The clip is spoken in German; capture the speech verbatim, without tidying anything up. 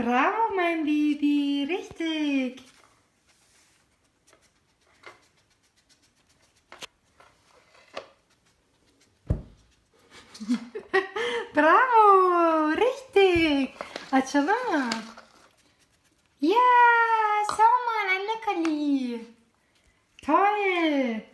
Bravo, mein Baby, richtig. Bravo, richtig. Acaba. Ja, schau mal, ein Leckerli. Toll.